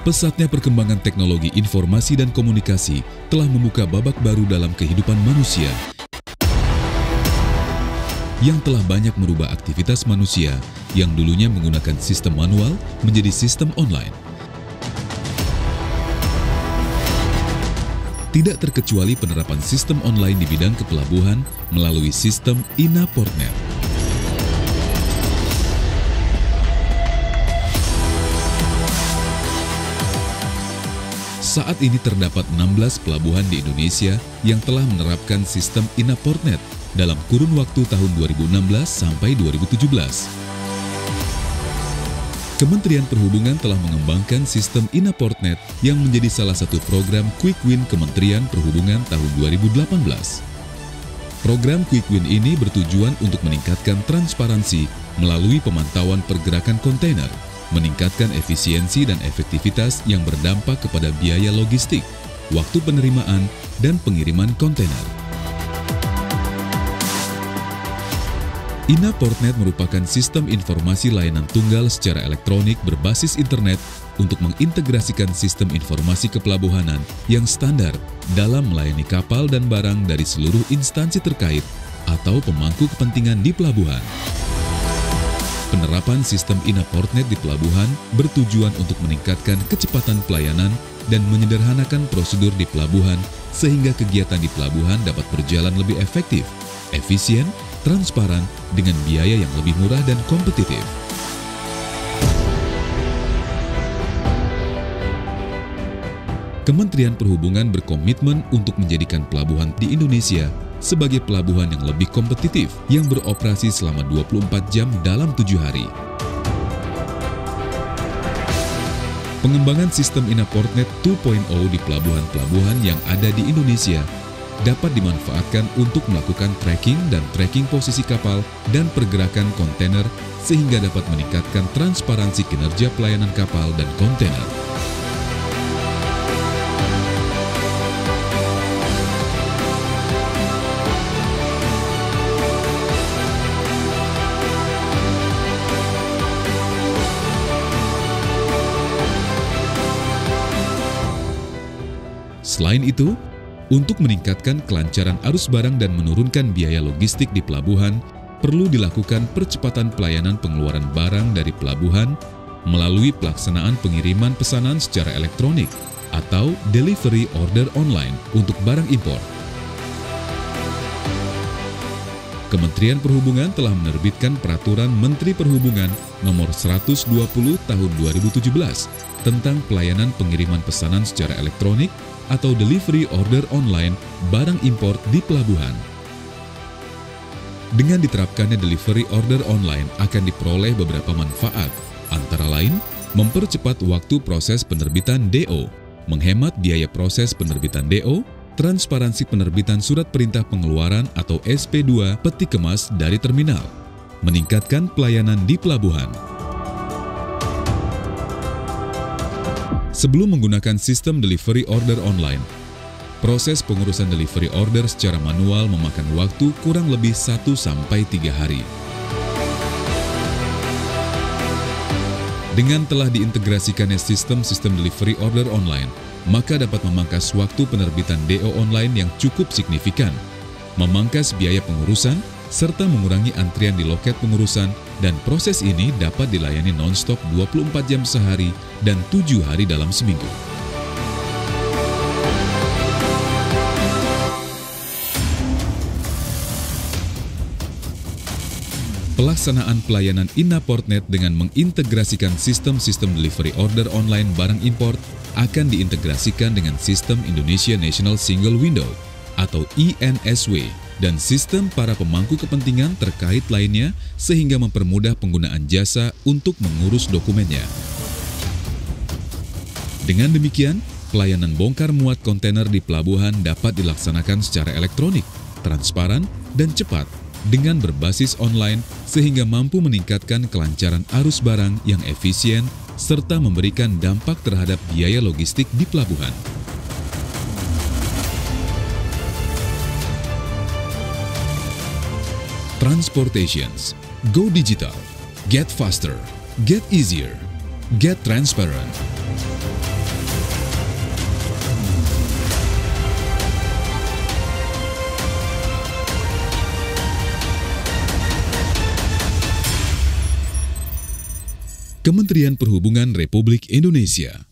Pesatnya perkembangan teknologi informasi dan komunikasi telah membuka babak baru dalam kehidupan manusia yang telah banyak merubah aktivitas manusia yang dulunya menggunakan sistem manual menjadi sistem online. Tidak terkecuali penerapan sistem online di bidang kepelabuhan melalui sistem INA Portnet. Saat ini terdapat 16 pelabuhan di Indonesia yang telah menerapkan sistem INA Portnet dalam kurun waktu tahun 2016 sampai 2017. Kementerian Perhubungan telah mengembangkan sistem INA Portnet yang menjadi salah satu program Quick Win Kementerian Perhubungan tahun 2018. Program Quick Win ini bertujuan untuk meningkatkan transparansi melalui pemantauan pergerakan kontainer, meningkatkan efisiensi dan efektivitas yang berdampak kepada biaya logistik, waktu penerimaan, dan pengiriman kontainer. INA Portnet merupakan sistem informasi layanan tunggal secara elektronik berbasis internet untuk mengintegrasikan sistem informasi kepelabuhanan yang standar dalam melayani kapal dan barang dari seluruh instansi terkait atau pemangku kepentingan di pelabuhan. Penerapan sistem INA Portnet di pelabuhan bertujuan untuk meningkatkan kecepatan pelayanan dan menyederhanakan prosedur di pelabuhan sehingga kegiatan di pelabuhan dapat berjalan lebih efektif, efisien, transparan, dengan biaya yang lebih murah dan kompetitif. Kementerian Perhubungan berkomitmen untuk menjadikan pelabuhan di Indonesia sebagai pelabuhan yang lebih kompetitif yang beroperasi selama 24 jam dalam 7 hari. Pengembangan sistem INA Portnet 2.0 di pelabuhan-pelabuhan yang ada di Indonesia dapat dimanfaatkan untuk melakukan tracking dan tracking posisi kapal dan pergerakan kontainer sehingga dapat meningkatkan transparansi kinerja pelayanan kapal dan kontainer. Selain itu, untuk meningkatkan kelancaran arus barang dan menurunkan biaya logistik di pelabuhan, perlu dilakukan percepatan pelayanan pengeluaran barang dari pelabuhan melalui pelaksanaan pengiriman pesanan secara elektronik atau delivery order online untuk barang impor. Kementerian Perhubungan telah menerbitkan Peraturan Menteri Perhubungan Nomor 120 Tahun 2017 tentang pelayanan pengiriman pesanan secara elektronik atau delivery order online barang impor di pelabuhan. Dengan diterapkannya delivery order online akan diperoleh beberapa manfaat, antara lain mempercepat waktu proses penerbitan DO, menghemat biaya proses penerbitan DO, transparansi penerbitan surat perintah pengeluaran atau SP2 peti kemas dari terminal, meningkatkan pelayanan di pelabuhan. Sebelum menggunakan sistem delivery order online, proses pengurusan delivery order secara manual memakan waktu kurang lebih 1-3 hari. Dengan telah diintegrasikannya sistem delivery order online, maka dapat memangkas waktu penerbitan DO online yang cukup signifikan, memangkas biaya pengurusan, serta mengurangi antrian di loket pengurusan, dan proses ini dapat dilayani non-stop 24 jam sehari dan 7 hari dalam seminggu. Pelaksanaan pelayanan INA Portnet dengan mengintegrasikan sistem delivery order online barang import akan diintegrasikan dengan sistem Indonesia National Single Window atau INSW dan sistem para pemangku kepentingan terkait lainnya sehingga mempermudah penggunaan jasa untuk mengurus dokumennya. Dengan demikian, pelayanan bongkar muat kontainer di pelabuhan dapat dilaksanakan secara elektronik, transparan, dan cepat dengan berbasis online sehingga mampu meningkatkan kelancaran arus barang yang efisien serta memberikan dampak terhadap biaya logistik di pelabuhan. Transportations. Go digital. Get faster. Get easier. Get transparent. Kementerian Perhubungan Republik Indonesia.